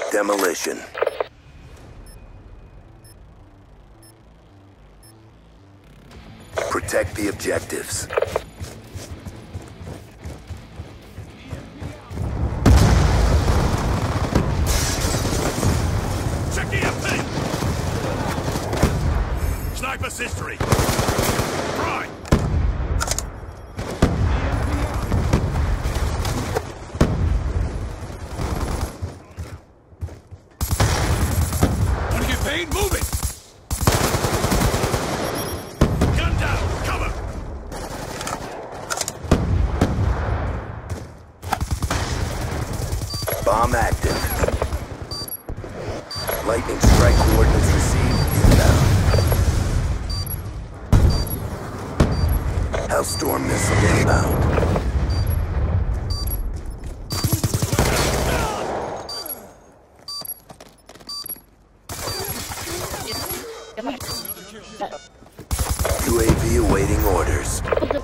Demolition. Protect the objectives. Check EMP! Sniper's history. Right. Want to get paid? Move it! Gun down! Cover! Bomb active. Lightning strike coordinates received. Inbound. Hellstorm missile inbound. UAV awaiting orders.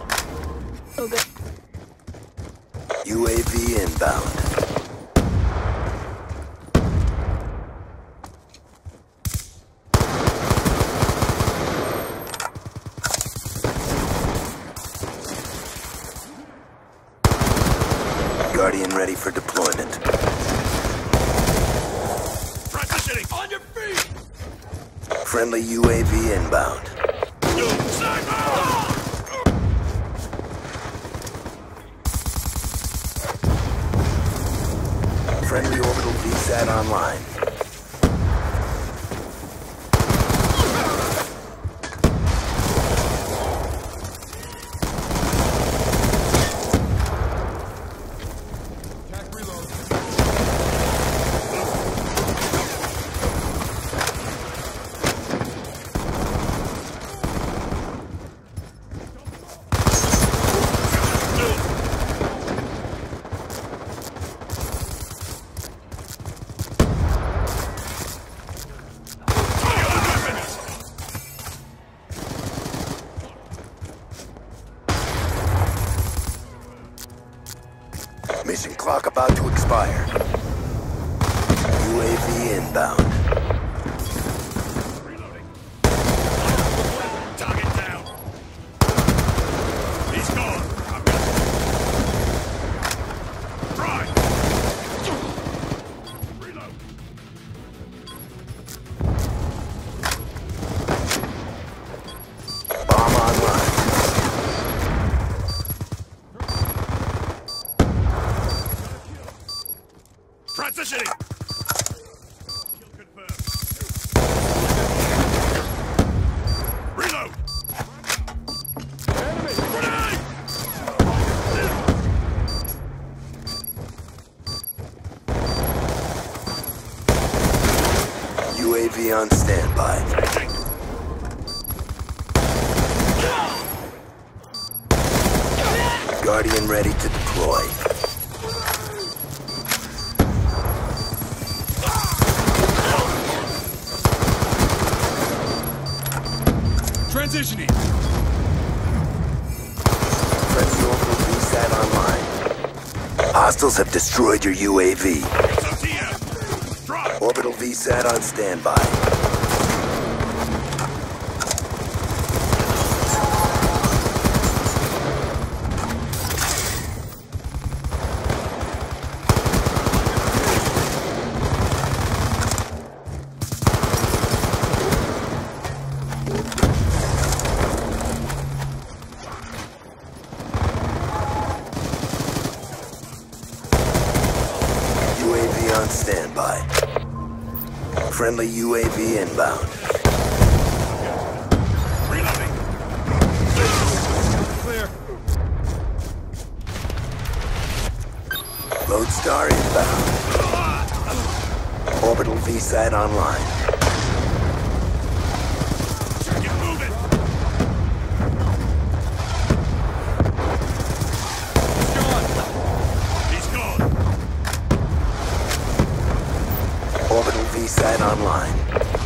UAV inbound. Guardian ready for deployment. Transitioning! On your feet! Friendly UAV inbound. Sniper! Friendly orbital VSAT online. Mission clock about to expire. UAV inbound. Reloading. Target down. He's gone. I've got him. Right. Reload. Bomb online. Transitioning! Kill confirmed. Reload! Grenade! UAV on standby. Changing. Guardian ready to deploy. Transitioning! Friendly orbital VSAT online. Hostiles have destroyed your UAV. XOTM! Drive! Orbital VSAT on standby. UAV on standby. Friendly UAV inbound. Reloading! Clear! Lodestar inbound. Orbital VSAT online. Get moving! He's gone! Orbital VSAT online.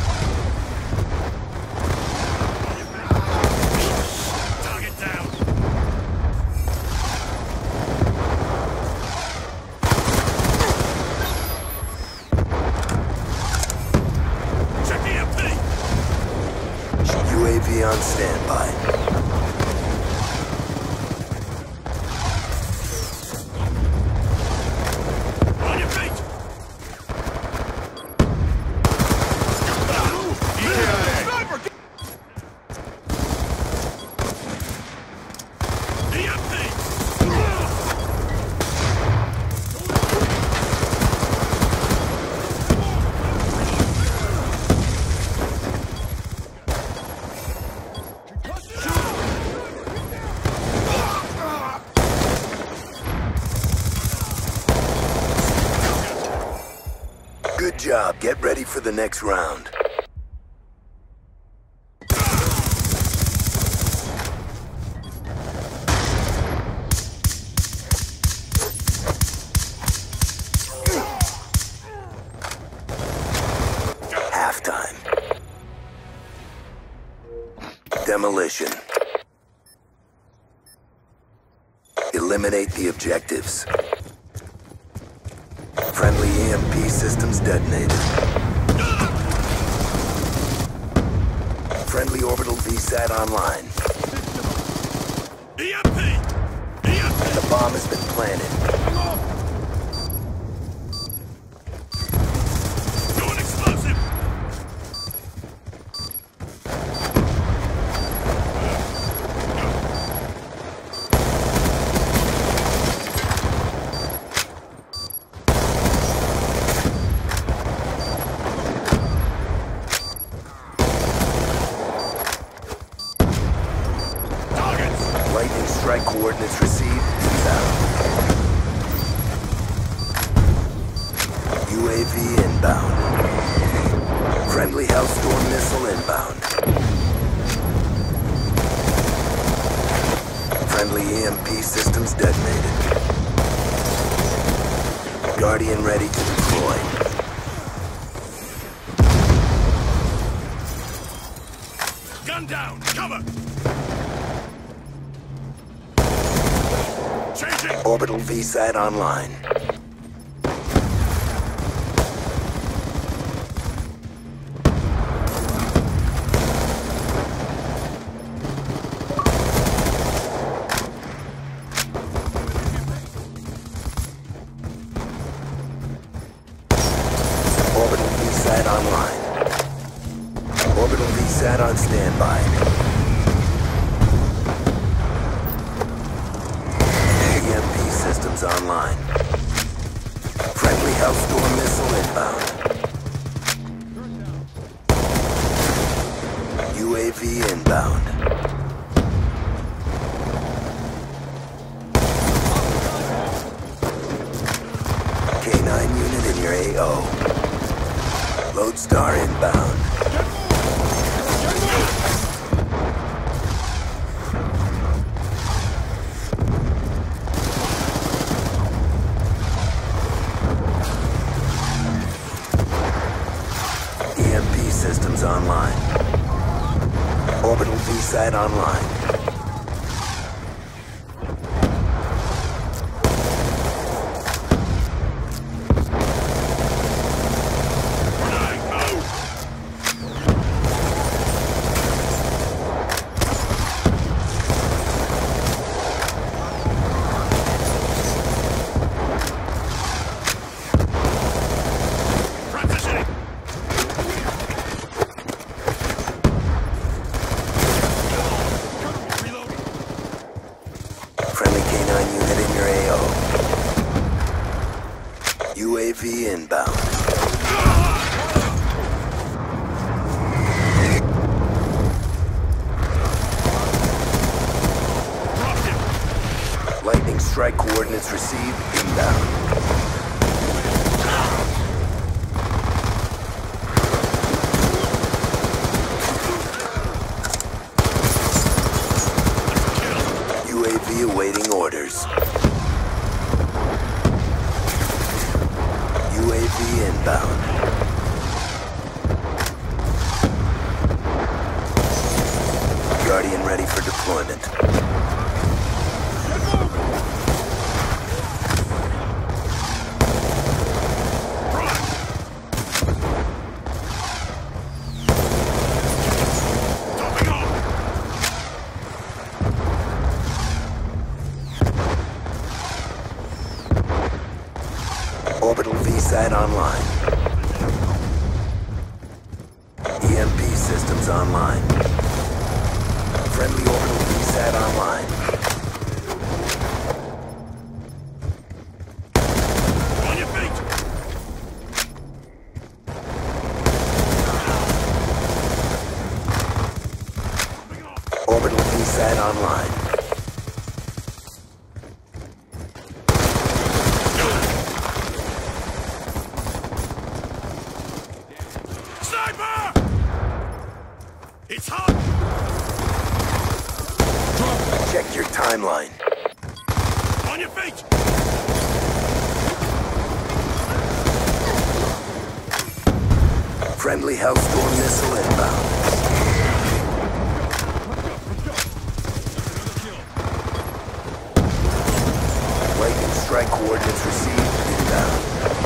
Target down! UAV on standby. On your feet! Good job. Get ready for the next round. Halftime. Demolition. Eliminate the objectives. Friendly EMP systems detonated. Friendly orbital VSAT online. EMP! EMP! The bomb has been planted. Do an explosive! Lightning strike coordinates received. Inbound. UAV inbound. Friendly Hellstorm missile inbound. Friendly EMP systems detonated. Guardian ready to deploy. Gun down! Cover! Changing! Orbital VSAT online. Orbital VSAT online. Orbital VSAT on standby. EMP systems online. Friendly Hellstorm missile inbound. UAV inbound. K9 unit in your AO. Lodestar inbound. EMP systems online. Orbital VSAT online. Transitioning! Reloading! Friendly K9 unit in your AO. UAV inbound. Dropped him! Lightning strike coordinates received. Inbound. UAV awaiting orders. UAV inbound. Guardian ready for deployment. Topping off! systems online. Friendly orbital VSAT online. On your feet! Orbital VSAT online. Sniper! It's hot! Check your timeline. On your feet! Friendly Hellstorm missile inbound. Lightning strike coordinates received inbound.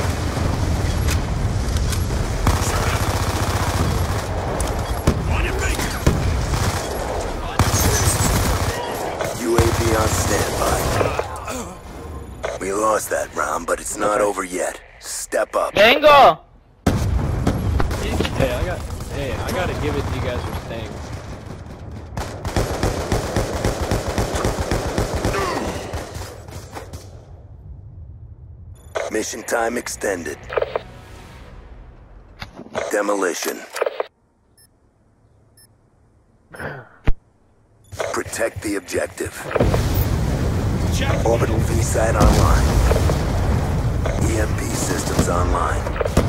On your feet! UAV on standby. We lost that round, but it's not over yet. Step up. Mango! Hey, I gotta give it to you guys for staying. Mission time extended. Demolition. Protect the objective. Check! Orbital VSAT online. EMP systems online.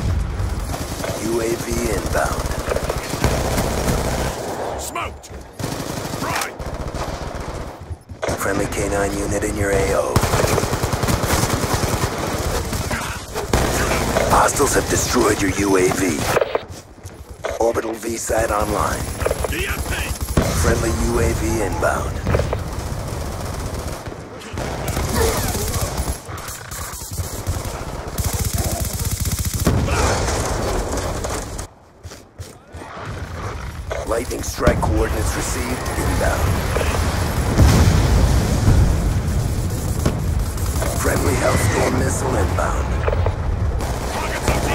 UAV inbound. Smoked! Right! Friendly K9 unit in your AO. Hostiles have destroyed your UAV. Orbital VSAT online. EMP! Friendly UAV inbound. Lightning strike coordinates received inbound. Friendly Hellstorm missile inbound. Target's up to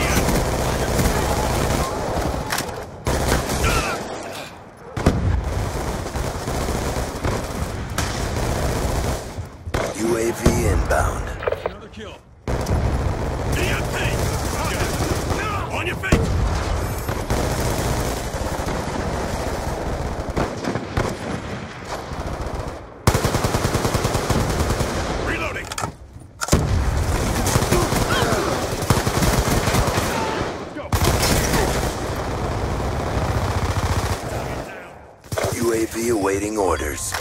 UAV inbound. Another kill. EMP! On your feet! Reloading! UAV awaiting orders.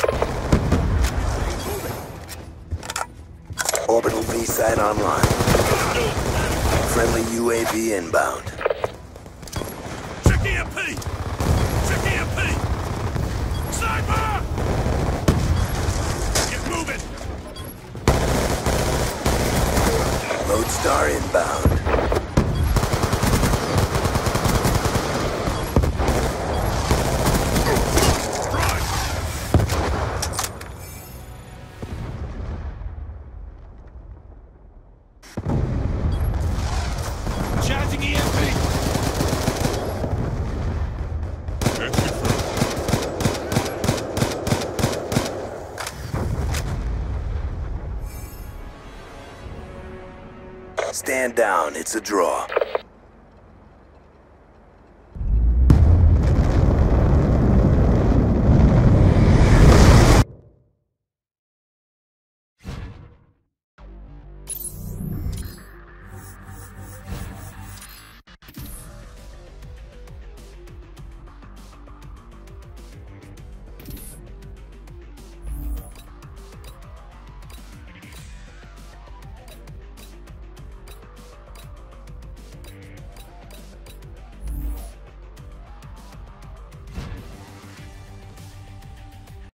Orbital VSAT online. Friendly UAV inbound. Check EMP! Check EMP! Sniper! Get moving! Lodestar inbound. Right! Charging EMP! Stand down, it's a draw.